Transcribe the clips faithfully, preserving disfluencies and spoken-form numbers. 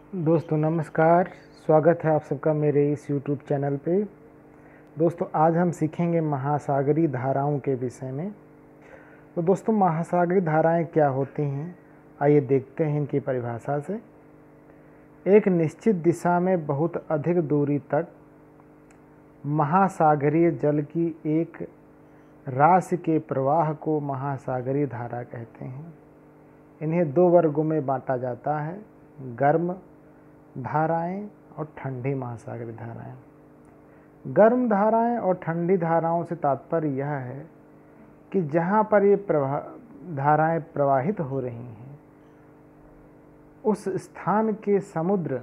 दोस्तों नमस्कार। स्वागत है आप सबका मेरे इस यूट्यूब चैनल पे। दोस्तों आज हम सीखेंगे महासागरीय धाराओं के विषय में। तो दोस्तों महासागरीय धाराएं क्या होती हैं, आइए देखते हैं इनकी परिभाषा से। एक निश्चित दिशा में बहुत अधिक दूरी तक महासागरीय जल की एक राशि के प्रवाह को महासागरीय धारा कहते हैं। इन्हें दो वर्गों में बांटा जाता है, गर्म धाराएं और ठंडी महासागरीय धाराएं। गर्म धाराएं और ठंडी धाराओं से तात्पर्य यह है कि जहां पर ये प्रवाह धाराएं प्रवाहित हो रही हैं उस स्थान के समुद्र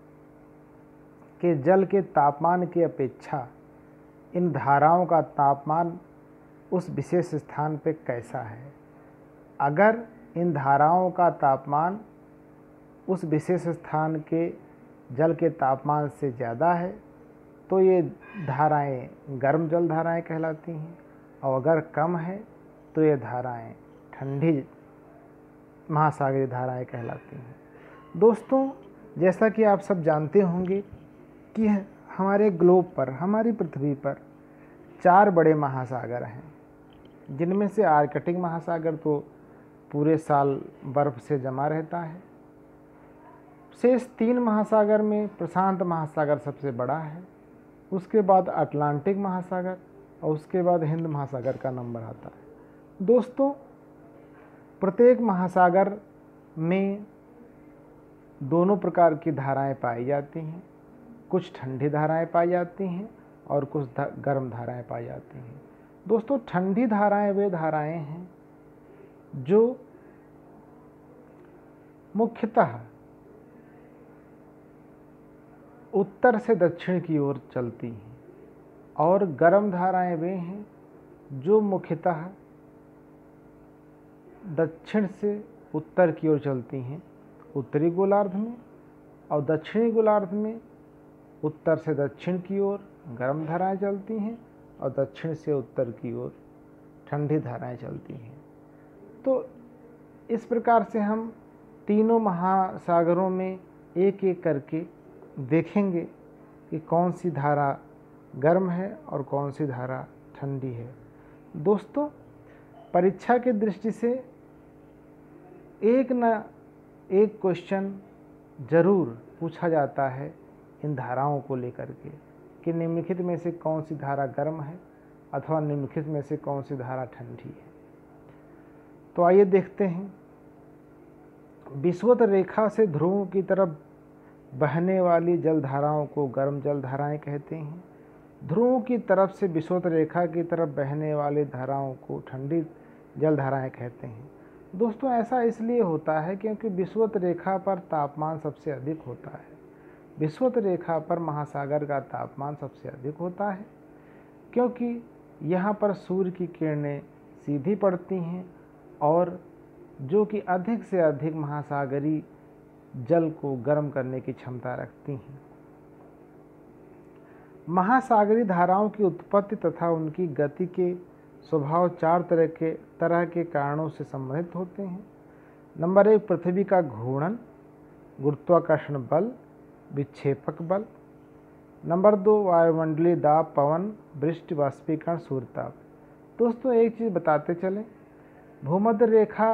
के जल के तापमान की अपेक्षा इन धाराओं का तापमान उस विशेष स्थान पे कैसा है। अगर इन धाराओं का तापमान उस विशेष स्थान के जल के तापमान से ज़्यादा है तो ये धाराएं गर्म जल धाराएं कहलाती हैं, और अगर कम है तो ये धाराएं ठंडी महासागरीय धाराएं कहलाती हैं। दोस्तों जैसा कि आप सब जानते होंगे कि हमारे ग्लोब पर, हमारी पृथ्वी पर चार बड़े महासागर हैं, जिनमें से आर्कटिक महासागर तो पूरे साल बर्फ़ से जमा रहता है। शेष तीन महासागर में प्रशांत महासागर सबसे बड़ा है, उसके बाद अटलांटिक महासागर और उसके बाद हिंद महासागर का नंबर आता है। दोस्तों प्रत्येक महासागर में दोनों प्रकार की धाराएं पाई जाती हैं। कुछ ठंडी धाराएं पाई जाती हैं और कुछ धा, गर्म धाराएं पाई जाती हैं। दोस्तों ठंडी धाराएं वे धाराएं हैं जो मुख्यतः उत्तर से दक्षिण की ओर चलती हैं, और गर्म धाराएं वे हैं जो मुख्यतः दक्षिण से उत्तर की ओर चलती हैं उत्तरी गोलार्ध में, और दक्षिणी गोलार्ध में उत्तर से दक्षिण की ओर गर्म धाराएं चलती हैं और दक्षिण से उत्तर की ओर ठंडी धाराएं चलती हैं। तो इस प्रकार से हम तीनों महासागरों में एक एक करके देखेंगे कि कौन सी धारा गर्म है और कौन सी धारा ठंडी है। दोस्तों परीक्षा की दृष्टि से एक न एक क्वेश्चन ज़रूर पूछा जाता है इन धाराओं को लेकर के कि निम्नलिखित में से कौन सी धारा गर्म है अथवा निम्नलिखित में से कौन सी धारा ठंडी है। तो आइए देखते हैं। विषुवत रेखा से ध्रुवों की तरफ बहने वाली जलधाराओं को गर्म जलधाराएं कहते हैं। ध्रुवों की तरफ से विषुवत रेखा की तरफ बहने वाली धाराओं को ठंडी जलधाराएं कहते हैं। दोस्तों ऐसा इसलिए होता है क्योंकि विषुवत रेखा पर तापमान सबसे अधिक होता है। विषुवत रेखा पर महासागर का तापमान सबसे अधिक होता है क्योंकि यहाँ पर सूर्य की किरणें सीधी पड़ती हैं और जो कि अधिक से अधिक महासागरीय जल को गर्म करने की क्षमता रखती हैं। महासागरीय धाराओं की उत्पत्ति तथा उनकी गति के स्वभाव चार तरह के तरह के कारणों से संबंधित होते हैं। नंबर एक, पृथ्वी का घूर्णन, गुरुत्वाकर्षण बल, विक्षेपक बल। नंबर दो, वायुमंडलीय दाब, पवन, वृष्टि, वाष्पीकरण, सूर्यताप। दोस्तों एक चीज़ बताते चलें, भूमध्य रेखा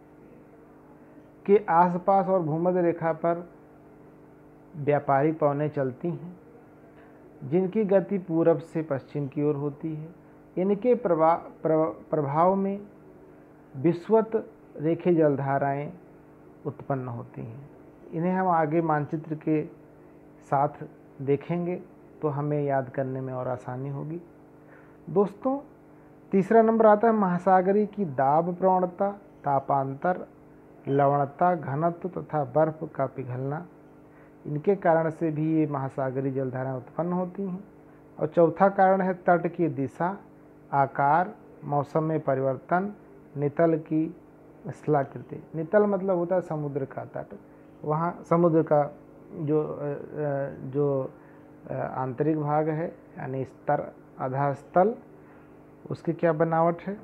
के आसपास और भूमध्य रेखा पर व्यापारिक पवनें चलती हैं जिनकी गति पूरब से पश्चिम की ओर होती है। इनके प्रभाव प्रभाव में विषुवत रेखीय जलधाराएं उत्पन्न होती हैं। इन्हें हम आगे मानचित्र के साथ देखेंगे तो हमें याद करने में और आसानी होगी। दोस्तों तीसरा नंबर आता है महासागरीय की दाब प्रवणता, तापांतर, लवणता, घनत्व तथा बर्फ का पिघलना। इनके कारण से भी ये महासागरीय जलधाराएं उत्पन्न होती हैं। और चौथा कारण है तट की दिशा, आकार, मौसम में परिवर्तन, नितल की स्थलाकृति। नितल मतलब होता है समुद्र का तट, वहाँ समुद्र का जो जो आंतरिक भाग है यानी स्तर, आधा स्थल, उसकी क्या बनावट है।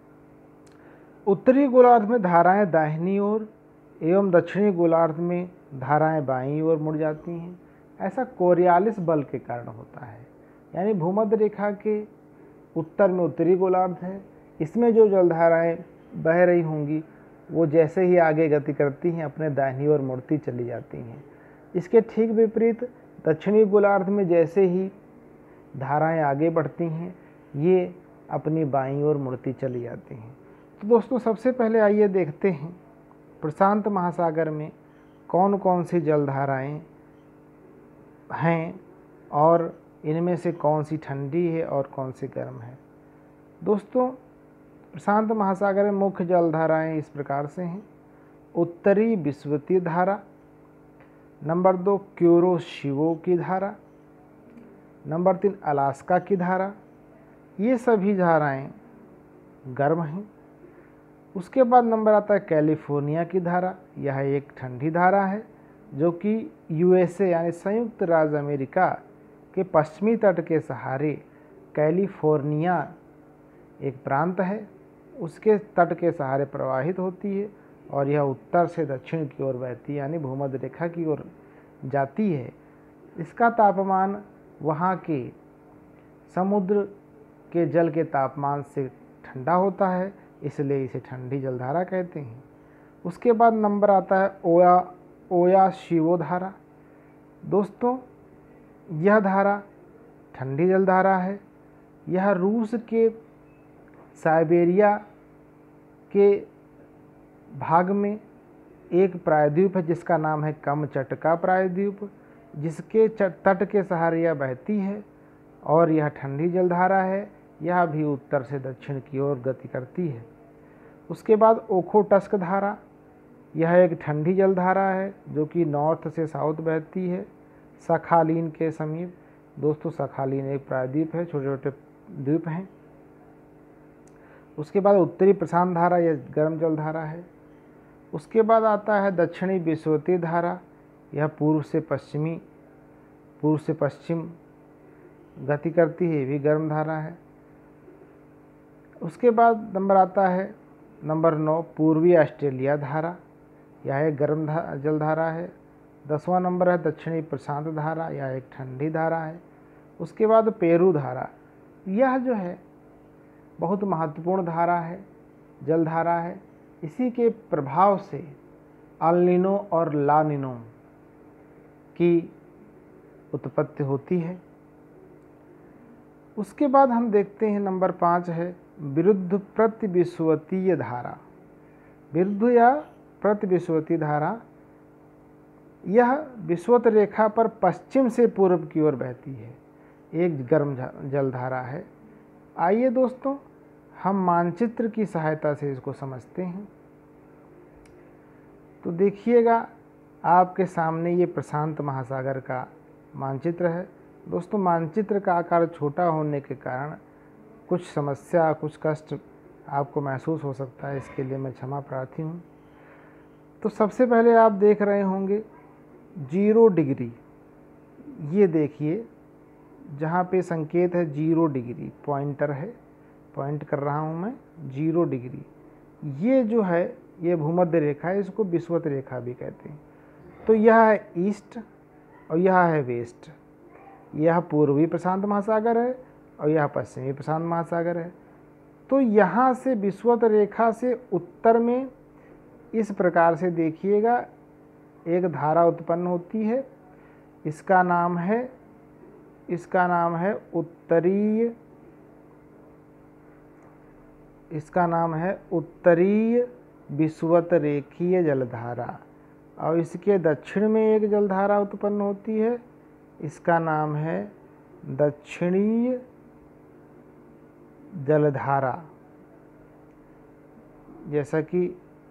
उत्तरी गोलार्ध में धाराएं दाहिनी ओर एवं दक्षिणी गोलार्ध में धाराएं बाईं ओर मुड़ जाती हैं। ऐसा कोरियालिस बल के कारण होता है, यानी भूमध्य रेखा के उत्तर में उत्तरी गोलार्ध है, इसमें जो जलधाराएं बह रही होंगी वो जैसे ही आगे गति करती हैं अपने दाहिनी ओर मुड़ती चली जाती हैं। इसके ठीक विपरीत दक्षिणी गोलार्ध में जैसे ही धाराएं आगे बढ़ती हैं ये अपनी बाईं ओर मुड़ती चली जाती हैं। तो दोस्तों सबसे पहले आइए देखते हैं प्रशांत महासागर में कौन कौन सी जलधाराएं हैं और इनमें से कौन सी ठंडी है और कौन सी गर्म है। दोस्तों प्रशांत महासागर में मुख्य जलधाराएं इस प्रकार से हैं। उत्तरी विषुवतीय धारा, नंबर दो क्यूरोशिवो की धारा, नंबर तीन अलास्का की धारा। ये सभी धाराएं गर्म हैं। उसके बाद नंबर आता है कैलिफोर्निया की धारा। यह एक ठंडी धारा है जो कि यूएसए यानी संयुक्त राज्य अमेरिका के पश्चिमी तट के सहारे कैलिफोर्निया एक प्रांत है, उसके तट के सहारे प्रवाहित होती है और यह उत्तर से दक्षिण की ओर बहती है यानी भूमध्य रेखा की ओर जाती है। इसका तापमान वहाँ के समुद्र के जल के तापमान से ठंडा होता है, इसलिए इसे ठंडी जलधारा कहते हैं। उसके बाद नंबर आता है ओया ओयाशिवो धारा। दोस्तों यह धारा ठंडी जलधारा है। यह रूस के साइबेरिया के भाग में एक प्रायद्वीप है जिसका नाम है कमचटका प्रायद्वीप, जिसके तट के सहारे यह बहती है और यह ठंडी जलधारा है। यह भी उत्तर से दक्षिण की ओर गति करती है। उसके बाद ओखोटस्क धारा, यह एक ठंडी जलधारा है जो कि नॉर्थ से साउथ बहती है सखालीन के समीप। दोस्तों सखालीन एक प्रायद्वीप है, छोटे छोटे द्वीप हैं। उसके बाद उत्तरी प्रशांत धारा, यह गर्म जलधारा है। उसके बाद आता है दक्षिणी विषुवतीय धारा। यह पूर्व से पश्चिमी पूर्व से पश्चिम गति करती है, ये भी गर्म धारा है। उसके बाद नंबर आता है नंबर नौ पूर्वी ऑस्ट्रेलिया धारा। यह एक गर्म जलधारा है। दसवां नंबर है दक्षिणी प्रशांत धारा, यह एक ठंडी धारा है। उसके बाद पेरू धारा, यह जो है बहुत महत्वपूर्ण धारा है, जलधारा है। इसी के प्रभाव से एल नीनो और ला नीनो की उत्पत्ति होती है। उसके बाद हम देखते हैं नंबर पाँच है विरुद्ध प्रतिविषुवतीय धारा। विरुद्ध या प्रतिविषुवतीय धारा, यह विषुवत रेखा पर पश्चिम से पूर्व की ओर बहती है, एक गर्म जलधारा है। आइए दोस्तों हम मानचित्र की सहायता से इसको समझते हैं। तो देखिएगा आपके सामने ये प्रशांत महासागर का मानचित्र है। दोस्तों मानचित्र का आकार छोटा होने के कारण कुछ समस्या कुछ कष्ट आपको महसूस हो सकता है, इसके लिए मैं क्षमा प्रार्थी हूँ। तो सबसे पहले आप देख रहे होंगे जीरो डिग्री, ये देखिए जहाँ पे संकेत है जीरो डिग्री, पॉइंटर है, पॉइंट कर रहा हूँ मैं जीरो डिग्री। ये जो है ये भूमध्य रेखा है, इसको विषुवत रेखा भी कहते हैं। तो यह है ईस्ट और यह है वेस्ट। यह पूर्वी प्रशांत महासागर है और यह पश्चिमी प्रशांत महासागर है। तो यहाँ से विषुवत रेखा से उत्तर में इस प्रकार से देखिएगा एक धारा उत्पन्न होती है। इसका नाम है इसका नाम है उत्तरीय इसका नाम है उत्तरीय विषुवत रेखीय जलधारा। और इसके दक्षिण में एक जलधारा उत्पन्न होती है, इसका नाम है दक्षिणीय जलधारा। जैसा कि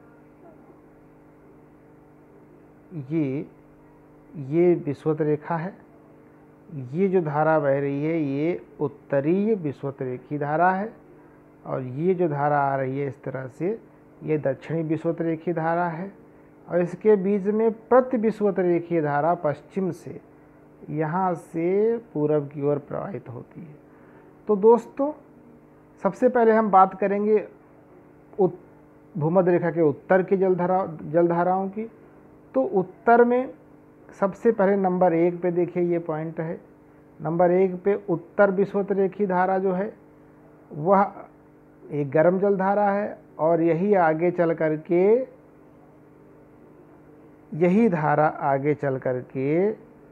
ये ये विषुवत रेखा है, ये जो धारा बह रही है ये उत्तरीय विषुवत रेखी धारा है और ये जो धारा आ रही है इस तरह से ये दक्षिणी विषुवत रेखी धारा है। और इसके बीच में प्रति विषुवत रेखीय धारा पश्चिम से यहाँ से पूरब की ओर प्रवाहित होती है। तो दोस्तों सबसे पहले हम बात करेंगे भूमध्य रेखा के उत्तर की जलधारा जलधाराओं की। तो उत्तर में सबसे पहले नंबर एक पे देखिए ये पॉइंट है, नंबर एक पे उत्तर विषुवत-रेखीय धारा जो है वह एक गर्म जल धारा है, और यही आगे चल कर के यही धारा आगे चल कर के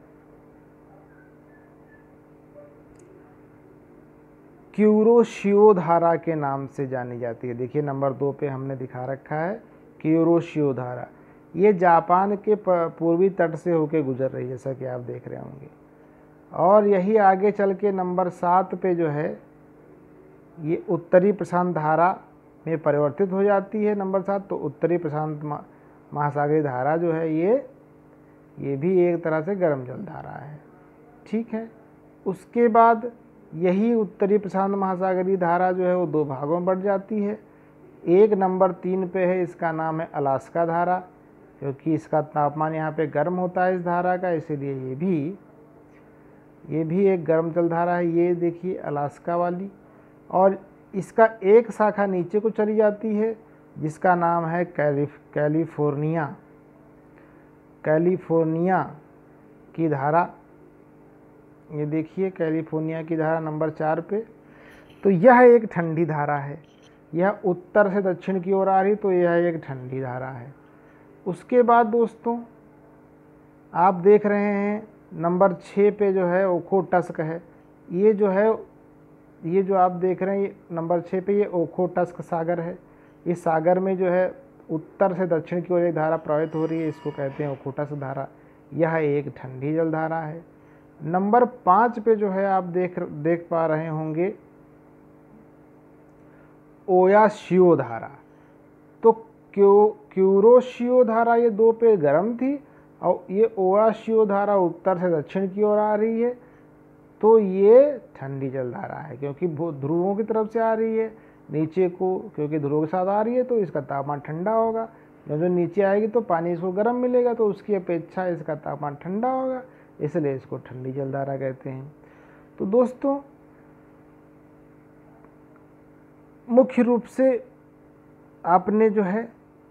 क्यूरोशियो धारा के नाम से जानी जाती है। देखिए नंबर दो पे हमने दिखा रखा है क्यूरोशियो धारा। ये जापान के पूर्वी तट से होकर गुजर रही है, जैसा कि आप देख रहे होंगे। और यही आगे चल के नंबर सात पे जो है ये उत्तरी प्रशांत धारा में परिवर्तित हो जाती है। नंबर सात, तो उत्तरी प्रशांत महासागरीय धारा जो है ये ये भी एक तरह से गर्म जल धारा है, ठीक है। उसके बाद यही उत्तरी प्रशांत महासागरीय धारा जो है वो दो भागों में बढ़ जाती है। एक नंबर तीन पे है, इसका नाम है अलास्का धारा, क्योंकि इसका तापमान यहाँ पे गर्म होता है इस धारा का, इसीलिए ये भी ये भी एक गर्म जल धारा है। ये देखिए अलास्का वाली। और इसका एक शाखा नीचे को चली जाती है जिसका नाम है कैलिफ कैलिफोर्निया कैलिफोर्निया की धारा। ये देखिए कैलिफोर्निया की धारा नंबर चार पे। तो यह एक ठंडी धारा है, यह उत्तर से दक्षिण की ओर आ रही, तो यह एक ठंडी धारा है। उसके बाद दोस्तों आप देख रहे हैं नंबर छः पे जो है ओखोटस्क है। ये जो है ये जो आप देख रहे हैं ये नंबर छः पे ये ओखोटस्क सागर है। इस सागर में जो है उत्तर से दक्षिण की ओर एक धारा प्रवाहित हो रही है, इसको कहते हैं ओखोटस्क धारा। यह एक ठंडी जल धारा है। नंबर पाँच पे जो है आप देख देख पा रहे होंगे ओयाशियो धारा। तो क्यू क्यूरोशियो धारा ये दो पे गर्म थी, और ये ओयाशियो धारा उत्तर से दक्षिण की ओर आ रही है, तो ये ठंडी जल धारा है, क्योंकि ध्रुवों की तरफ से आ रही है नीचे को, क्योंकि ध्रुवों के साथ आ रही है तो इसका तापमान ठंडा होगा। जब जो नीचे आएगी तो पानी इसको गर्म मिलेगा, तो उसकी अपेक्षा इसका तापमान ठंडा होगा, इसलिए इसको ठंडी जल धारा कहते हैं। तो दोस्तों मुख्य रूप से आपने जो है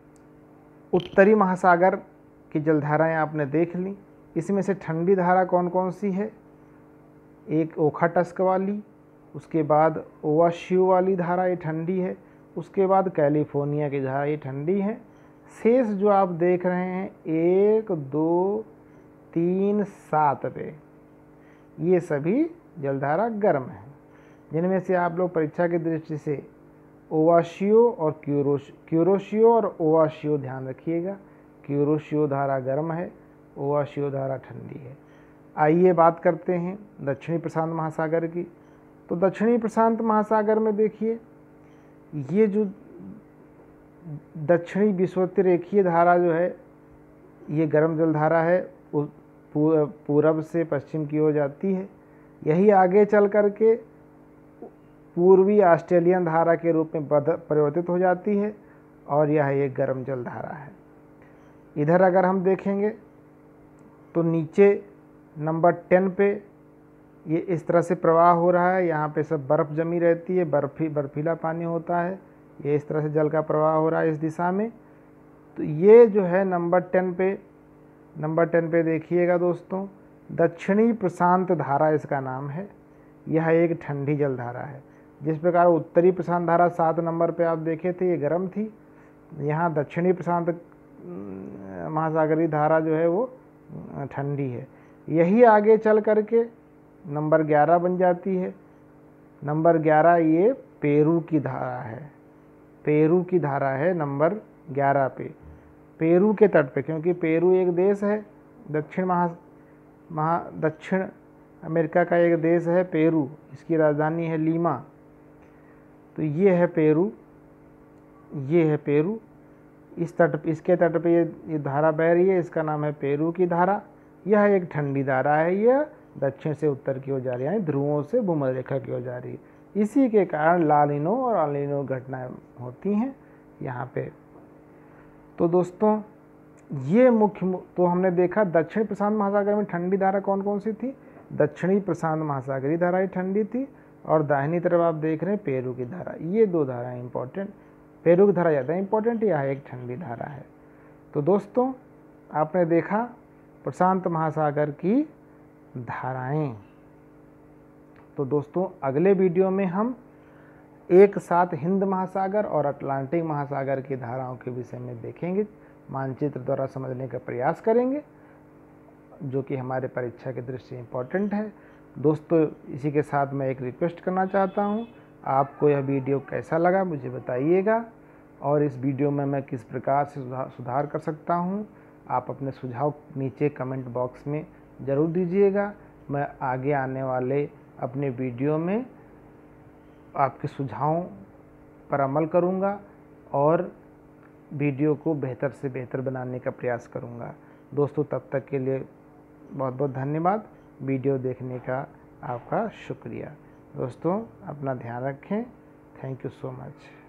उत्तरी महासागर की जलधाराएं आपने देख ली। इसमें से ठंडी धारा कौन कौन सी है? एक ओखोटस्क वाली, उसके बाद ओयाशियो वाली धारा ये ठंडी है, उसके बाद कैलिफोर्निया की धारा ये ठंडी है। शेष जो आप देख रहे हैं एक दो तीन सात पे ये सभी जलधारा गर्म है, जिनमें से आप लोग परीक्षा की दृष्टि से ओयाशियो और क्यूरोश क्यूरोशियो और ओयाशियो ध्यान रखिएगा। क्यूरोशियो धारा गर्म है, ओयाशियो धारा ठंडी है। आइए बात करते हैं दक्षिणी प्रशांत महासागर की। तो दक्षिणी प्रशांत महासागर में देखिए ये जो दक्षिणी विषुवत-रेखीय धारा जो है ये गर्म जल धारा है, पूरब से पश्चिम की ओर जाती है। यही आगे चल करके पूर्वी ऑस्ट्रेलियन धारा के रूप में परिवर्तित हो जाती है, और यह एक गर्म जल धारा है। इधर अगर हम देखेंगे तो नीचे नंबर टेन पे ये इस तरह से प्रवाह हो रहा है। यहाँ पे सब बर्फ़ जमी रहती है, बर्फी बर्फीला पानी होता है। ये इस तरह से जल का प्रवाह हो रहा है इस दिशा में। तो ये जो है नंबर टेन पे नंबर टेन पे देखिएगा दोस्तों, दक्षिणी प्रशांत धारा इसका नाम है। यह एक ठंडी जल धारा है। जिस प्रकार उत्तरी प्रशांत धारा सात नंबर पे आप देखे थे ये गर्म थी, यहाँ दक्षिणी प्रशांत महासागरीय धारा जो है वो ठंडी है। यही आगे चल करके नंबर ग्यारह बन जाती है। नंबर ग्यारह ये पेरू की धारा है, पेरू की धारा है नंबर ग्यारह पे, पेरू के तट पे, क्योंकि पेरू एक देश है, दक्षिण महा महा दक्षिण अमेरिका का एक देश है पेरू, इसकी राजधानी है लीमा। तो ये है पेरू, ये है पेरू, इस तट इसके तट पे ये ये धारा बह रही है, इसका नाम है पेरू की धारा। यह एक ठंडी धारा है, यह दक्षिण से उत्तर की ओर जा रही है, यानी ध्रुवों से भूमध्य रेखा की ओर जा रही है। इसी के कारण लालिनो और अलिनो घटनाएं होती हैं यहाँ पे। तो दोस्तों ये मुख्य तो हमने देखा दक्षिण प्रशांत महासागर में ठंडी धारा कौन कौन सी थी। दक्षिणी प्रशांत महासागरीय धारा ही ठंडी थी, और दाहिनी तरफ आप देख रहे हैं पेरू की धारा। ये दो धाराएं इंपॉर्टेंट, पेरू की धारा ज़्यादा इंपॉर्टेंट, यह एक ठंडी धारा है। तो दोस्तों आपने देखा प्रशांत महासागर की धाराएं। तो दोस्तों अगले वीडियो में हम एक साथ हिंद महासागर और अटलांटिक महासागर की धाराओं के विषय में देखेंगे, मानचित्र द्वारा समझने का प्रयास करेंगे, जो कि हमारे परीक्षा की दृष्टि से इम्पोर्टेंट है। दोस्तों इसी के साथ मैं एक रिक्वेस्ट करना चाहता हूँ, आपको यह वीडियो कैसा लगा मुझे बताइएगा, और इस वीडियो में मैं किस प्रकार से सुधार कर सकता हूँ आप अपने सुझाव नीचे कमेंट बॉक्स में ज़रूर दीजिएगा। मैं आगे आने वाले अपने वीडियो में आपके सुझावों पर अमल करूँगा और वीडियो को बेहतर से बेहतर बनाने का प्रयास करूँगा। दोस्तों तब तक के लिए बहुत बहुत धन्यवाद। वीडियो देखने का आपका शुक्रिया। दोस्तों अपना ध्यान रखें। Thank you so much.